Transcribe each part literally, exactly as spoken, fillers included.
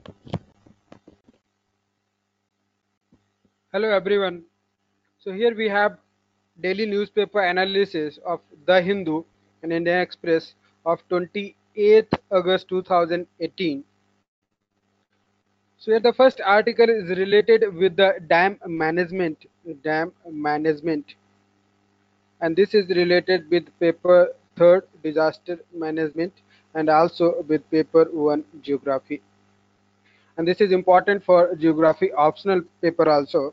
Hello everyone. So here we have daily newspaper analysis of The Hindu and Indian Express of twenty-eighth August two thousand eighteen. So here the first article is related with the dam management, dam management, and this is related with paper third disaster management and also with paper one geography. And this is important for geography optional paper also.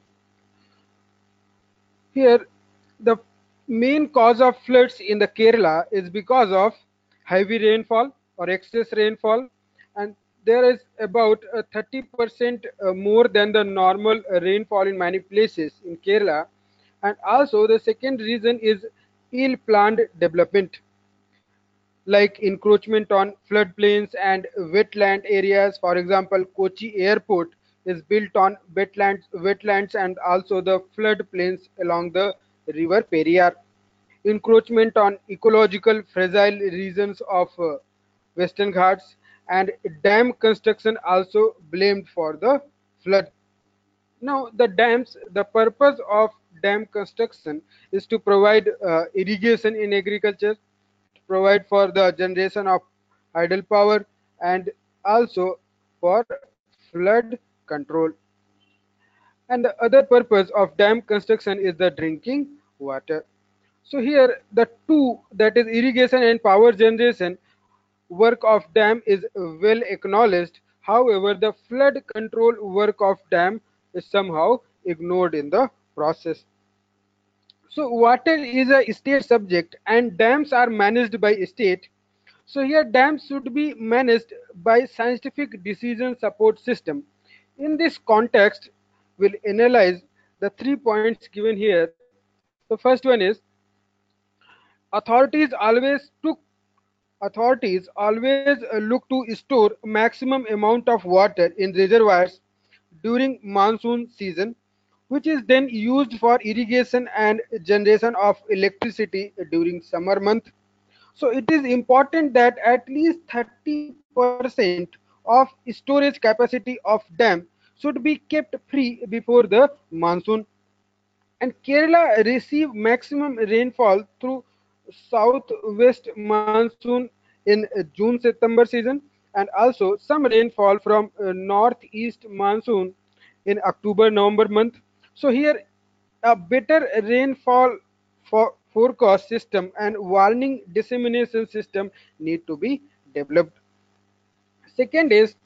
Here, the main cause of floods in the Kerala is because of heavy rainfall or excess rainfall, and there is about uh, thirty percent uh, more than the normal uh, rainfall in many places in Kerala. And also, the second reason is ill planned development like encroachment on floodplains and wetland areas. For example, Kochi Airport is built on wetlands, wetlands and also the floodplains along the river Periyar. Encroachment on ecological fragile regions of uh, Western Ghats and dam construction also blamed for the flood. Now, the dams, the purpose of dam construction is to provide uh, irrigation in agriculture, to provide for the generation of idle power, and also for flood control. And the other purpose of dam construction is the drinking water. So here the two, that is irrigation and power generation work of dam is well acknowledged. However, the flood control work of dam is somehow ignored in the process. So water is a state subject and dams are managed by state. So here dams should be managed by scientific decision support system. In this context, we'll analyze the three points given here. The first one is authorities always took authorities always uh, look to store maximum amount of water in reservoirs during monsoon season, which is then used for irrigation and generation of electricity during summer month. So it is important that at least thirty percent of storage capacity of dam should be kept free before the monsoon. And Kerala receive maximum rainfall through southwest monsoon in June September season, and also some rainfall from uh, northeast monsoon in October November month. So here a better rainfall for forecast system and warning dissemination system need to be developed. Second is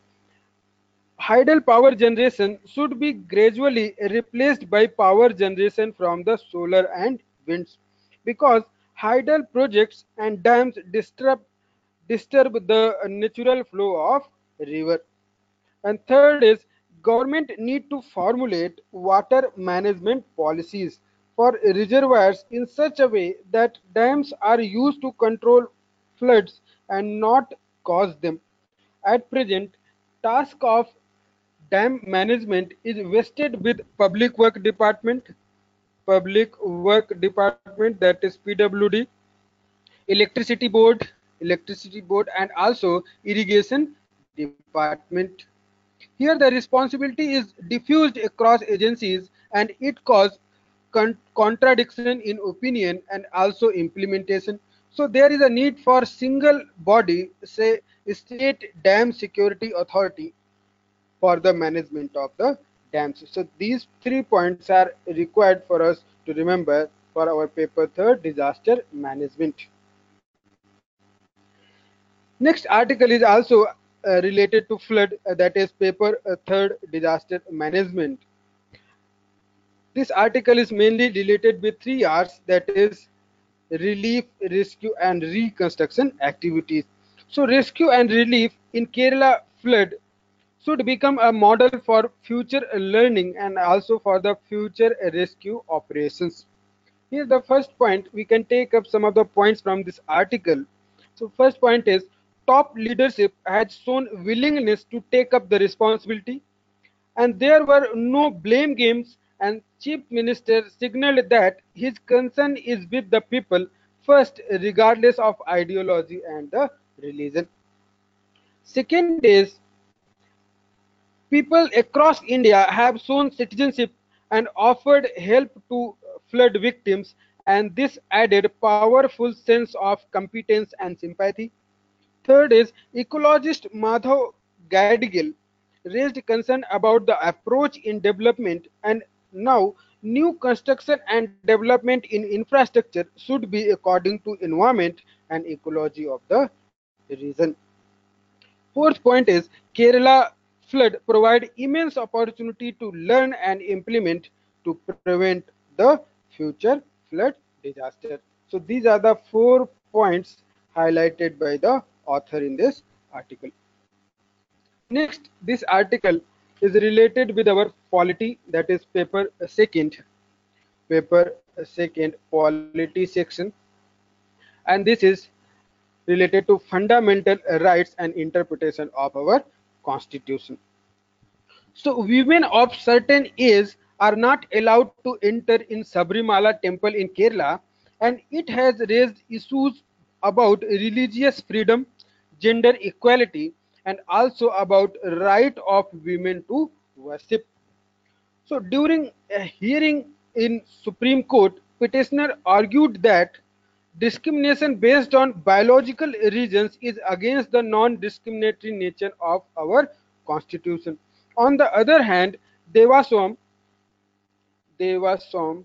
hydel power generation should be gradually replaced by power generation from the solar and winds, because hydel projects and dams disturb disturb the natural flow of river. And third is government need to formulate water management policies for reservoirs in such a way that dams are used to control floods and not cause them. At present, task of dam management is vested with public work department, public work department, that is P W D, electricity board, electricity board, and also irrigation department. Here the responsibility is diffused across agencies and it causes con- contradiction in opinion and also implementation. So there is a need for single body, say state dam security authority, for the management of the dams. So these three points are required for us to remember for our paper third disaster management. Next article is also uh, related to flood, uh, that is paper uh, third disaster management. This article is mainly related with three R's, that is relief, rescue and reconstruction activities. So rescue and relief in Kerala flood should become a model for future learning and also for the future rescue operations. Here the first point, we can take up some of the points from this article. So first point is top leadership had shown willingness to take up the responsibility and there were no blame games, and chief minister signaled that his concern is with the people first regardless of ideology and the religion. Second is People across India have shown citizenship and offered help to flood victims, and this added powerful sense of competence and sympathy. Third is ecologist Madhav Gadgil raised concern about the approach in development, and now new construction and development in infrastructure should be according to environment and ecology of the region. Fourth point is Kerala flood provide immense opportunity to learn and implement to prevent the future flood disaster. So these are the four points highlighted by the author in this article. Next, this article is related with our polity, that is paper second, paper second polity section, and this is related to fundamental rights and interpretation of our constitution. So women of certain age are not allowed to enter in Sabrimala temple in Kerala, and it has raised issues about religious freedom, gender equality, and also about right of women to worship. So during a hearing in Supreme Court, petitioner argued that discrimination based on biological reasons is against the non-discriminatory nature of our constitution. On the other hand, Devaswam, Devaswam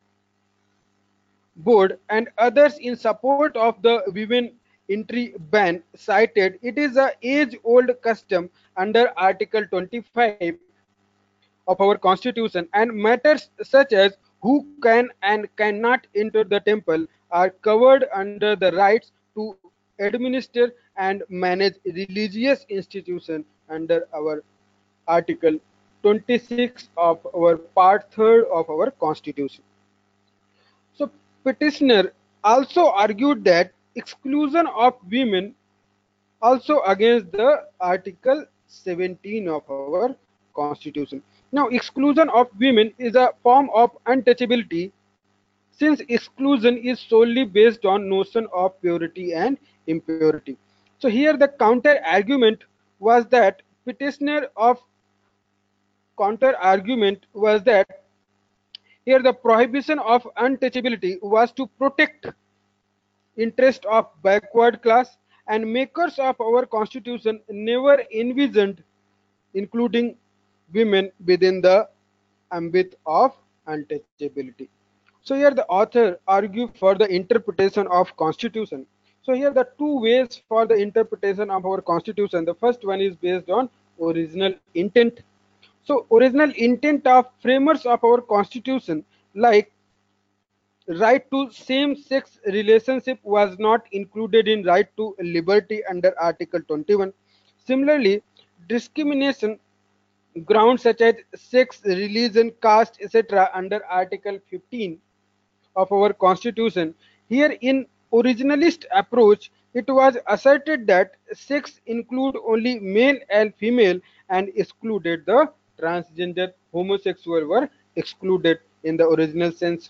board and others in support of the women entry ban cited it is a age old custom under article twenty-five of our constitution, and matters such as who can and cannot enter the temple are covered under the rights to administer and manage religious institutions under our article twenty-six of our part third of our constitution. So petitioner also argued that exclusion of women also against the article seventeen of our constitution. Now exclusion of women is a form of untouchability since exclusion is solely based on notion of purity and impurity. So here the counter argument was that petitioner of counter argument was that here the prohibition of untouchability was to protect interest of backward class, and makers of our constitution never envisioned including women within the ambit of untouchability. So here the author argue for the interpretation of constitution. So here the two ways for the interpretation of our constitution. The first one is based on original intent. So original intent of framers of our constitution, like right to same sex relationship, was not included in right to liberty under article twenty-one. Similarly, discrimination grounds such as sex, religion, caste, etc. under article fifteen of our constitution. Here in originalist approach, it was asserted that sex include only male and female and excluded the transgender. Homosexual were excluded in the original sense.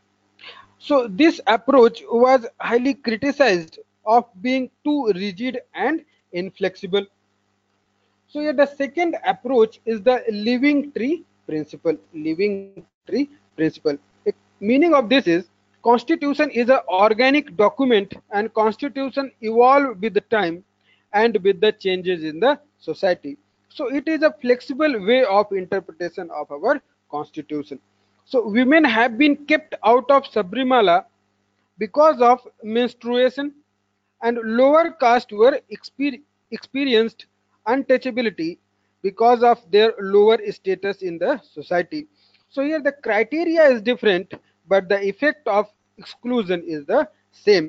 So this approach was highly criticized of being too rigid and inflexible. So here the second approach is the living tree principle. Living tree principle. Meaning of this is constitution is an organic document and constitution evolve with the time and with the changes in the society. So it is a flexible way of interpretation of our constitution. So women have been kept out of Sabrimala because of menstruation, and lower caste were exper- experienced untouchability because of their lower status in the society. So here the criteria is different, but the effect of exclusion is the same.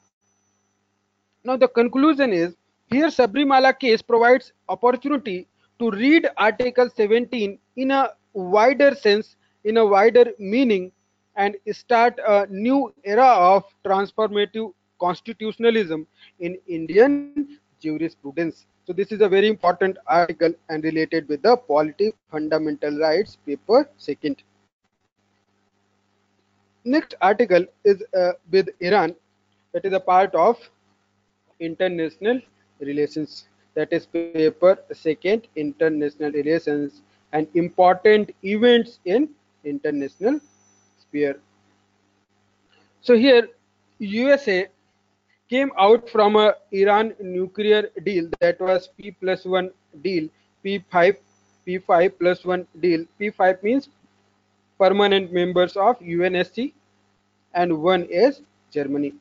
Now the conclusion is here Sabrimala case provides opportunity to read Article seventeen in a wider sense, in a wider meaning, and start a new era of transformative constitutionalism in Indian jurisprudence. So this is a very important article and related with the polity fundamental rights paper second. Next article is uh, with Iran. It is a part of international relations. that is paper second, international relations and important events in international sphere. So here U S A came out from a Iran nuclear deal, that was P plus one deal, P five P five plus one deal. P five means permanent members of U N S C and one is Germany.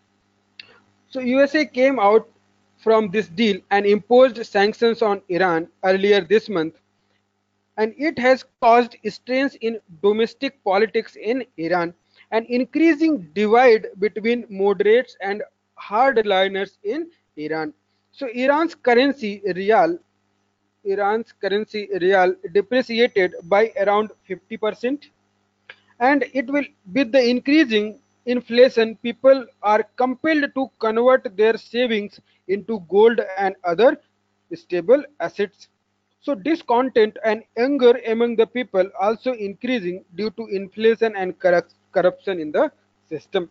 So U S A came out from this deal and imposed sanctions on Iran earlier this month, and it has caused strains in domestic politics in Iran, an increasing divide between moderates and hardliners in Iran. So Iran's currency rial Iran's currency rial depreciated by around fifty percent, and it will, with the increasing inflation, people are compelled to convert their savings into gold and other stable assets. So discontent and anger among the people also increasing due to inflation and corruption in the system.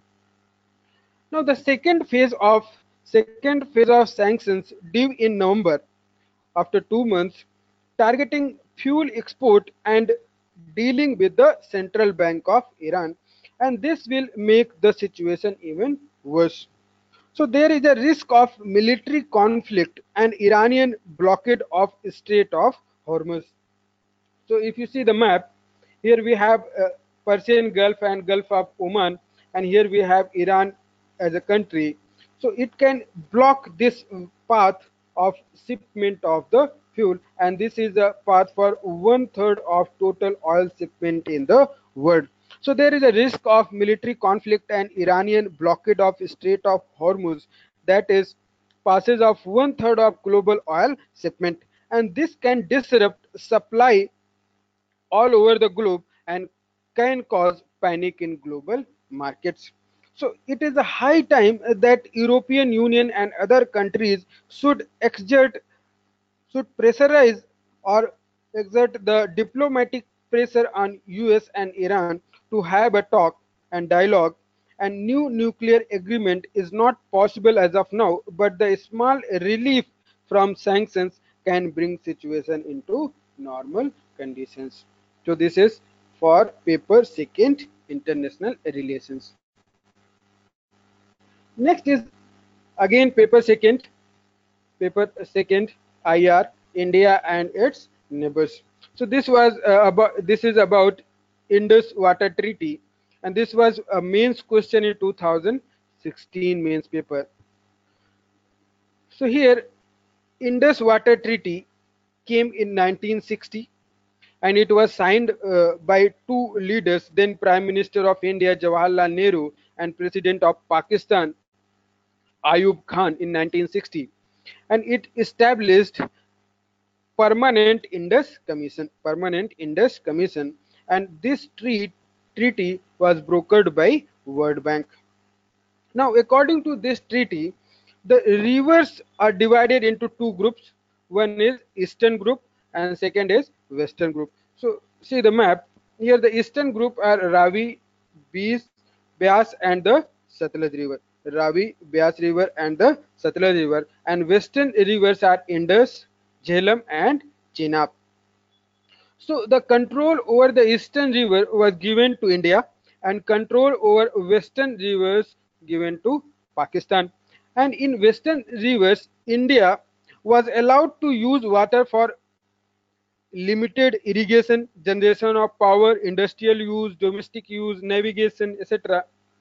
Now the second phase of second phase of sanctions due in November, after two months, targeting fuel export and dealing with the central bank of Iran, and this will make the situation even worse. So there is a risk of military conflict and Iranian blockade of Strait of Hormuz. So if you see the map, here we have uh, Persian Gulf and Gulf of Oman, and here we have Iran as a country. So it can block this path of shipment of the fuel, and this is a path for one third of total oil shipment in the world. So there is a risk of military conflict and Iranian blockade of Strait of Hormuz, that is passes of one third of global oil shipment, and this can disrupt supply all over the globe and can cause panic in global markets. So it is a high time that European Union and other countries should exert should pressurize or exert the diplomatic pressure on U S and Iran to have a talk and dialogue. And new nuclear agreement is not possible as of now, but the small relief from sanctions can bring situation into normal conditions. So this is for paper second, international relations. Next is again paper second, paper second I R, India and its neighbors. So this was uh, about this is about Indus Water Treaty, and this was a mains question in two thousand sixteen mains paper. So here Indus Water Treaty came in nineteen sixty, and it was signed uh, by two leaders, then Prime Minister of India Jawaharlal Nehru and President of Pakistan Ayub Khan in nineteen sixty, and it established Permanent Indus Commission, Permanent Indus Commission, and this treat, treaty was brokered by World Bank. Now, according to this treaty, the rivers are divided into two groups. One is Eastern group and second is Western group. So, see the map. Here, the Eastern group are Ravi, Beas, Beas, and the Satluj River. Ravi, Beas River, and the Satluj River. And Western rivers are Indus, Jhelum, and Chenab. So the control over the eastern river was given to India, and control over western rivers given to Pakistan. And in western rivers, India was allowed to use water for limited irrigation, generation of power, industrial use, domestic use, navigation, et cetera.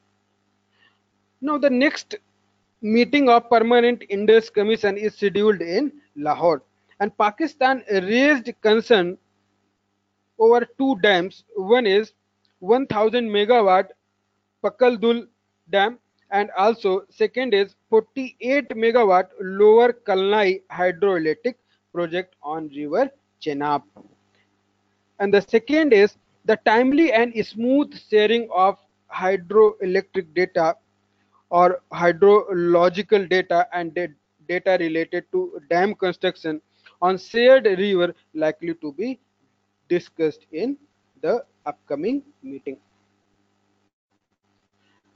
Now the next meeting of Permanent Indus Commission is scheduled in Lahore, and Pakistan raised concern over two dams. One is one thousand megawatt Pakal Dam, and also second is forty-eight megawatt Lower Kalnai hydroelectric project on river Chenab. And the second is the timely and smooth sharing of hydroelectric data or hydrological data and data related to dam construction on shared river likely to be discussed in the upcoming meeting.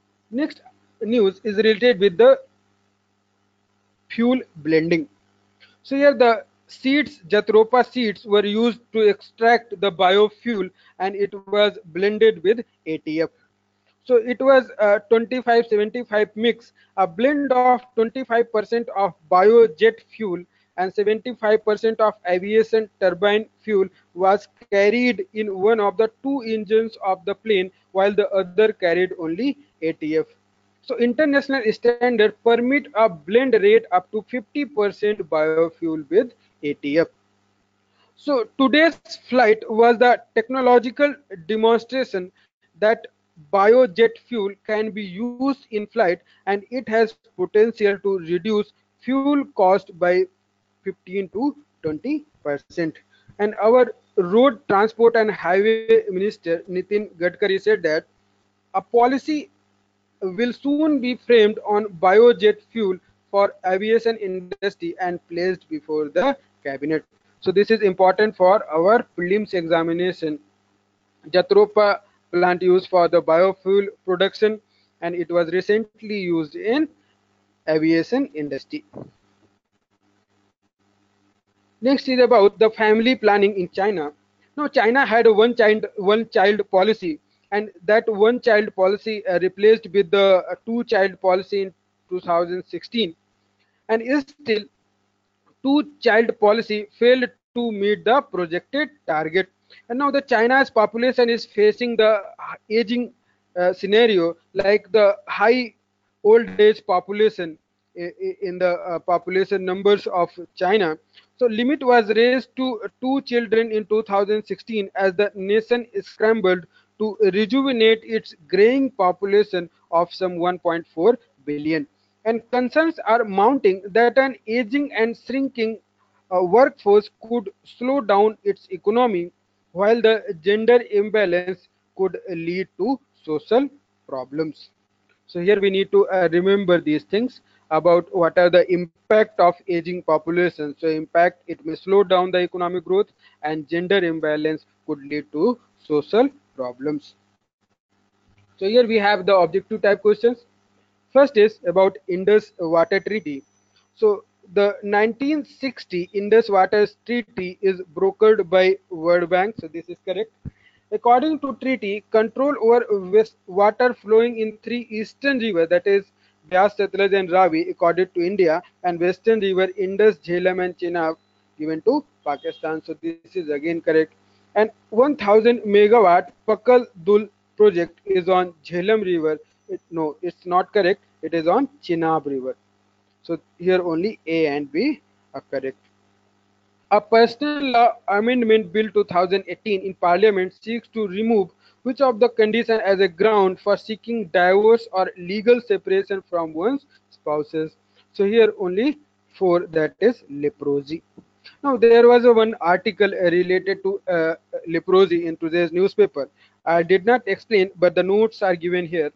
Next news is related with the fuel blending. So here the seeds, Jatropha seeds, were used to extract the biofuel, and it was blended with A T F. So it was a twenty-five seventy-five mix, a blend of twenty-five percent of biojet fuel and seventy-five percent of aviation turbine fuel was carried in one of the two engines of the plane, while the other carried only A T F. So international standard permit a blend rate up to fifty percent biofuel with A T F. So today's flight was the technological demonstration that biojet fuel can be used in flight, and it has potential to reduce fuel cost by fifteen to twenty percent. And our road transport and highway minister Nitin Gadkari said that a policy will soon be framed on biojet fuel for aviation industry and placed before the cabinet. So this is important for our prelims examination. Jatropa plant used for the biofuel production, and it was recently used in aviation industry. Next is about the family planning in China. Now, China had a one child one child policy, and that one child policy uh, replaced with the uh, two child policy in two thousand sixteen, and is still two child policy failed to meet the projected target. And now the China's population is facing the aging uh, scenario, like the high old age population in the uh, population numbers of China. So limit was raised to two children in two thousand sixteen as the nation scrambled to rejuvenate its graying population of some one point four billion. And concerns are mounting that an aging and shrinking uh, workforce could slow down its economy, while the gender imbalance could lead to social problems. So here we need to uh, remember these things about what are the impact of aging population. So impact, it may slow down the economic growth, and gender imbalance could lead to social problems. So here we have the objective type questions. First is about Indus Water Treaty. So the nineteen sixty Indus Water Treaty is brokered by World Bank. So this is correct. According to treaty, control over west water flowing in three eastern rivers, that is Beas, Satluj and Ravi, accorded to India, and western river Indus, Jhelum and Chenab given to Pakistan. So this is again correct. And one thousand megawatt Pakal Dul project is on Jhelum river. It, no, it's not correct. It is on Chenab river. So here only A and B are correct. A Personal Law Amendment Bill two thousand eighteen in Parliament seeks to remove which of the conditions as a ground for seeking divorce or legal separation from one's spouses. So here only four, that is leprosy. Now there was a one article uh, related to uh, leprosy in today's newspaper. I did not explain, but the notes are given here.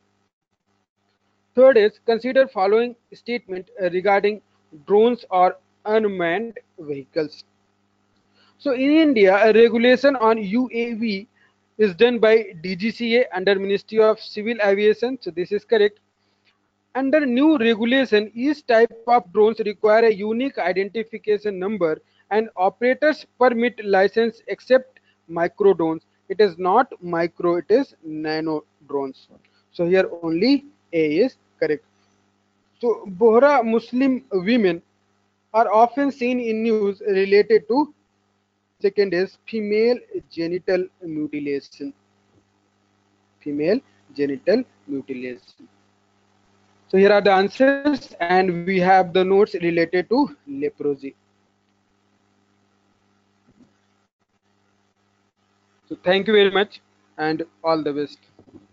Third is consider following statement uh, regarding drones or unmanned vehicles. So in India, a regulation on U A V is done by D G C A under Ministry of Civil Aviation. So this is correct. Under new regulation, each type of drones require a unique identification number, and operators permit license except micro drones. It is not micro, it is nano drones. So here only A is correct. So Bohra Muslim women are often seen in news related to. Second is female genital mutilation. Female genital mutilation. So here are the answers, and we have the notes related to leprosy. So thank you very much, and all the best.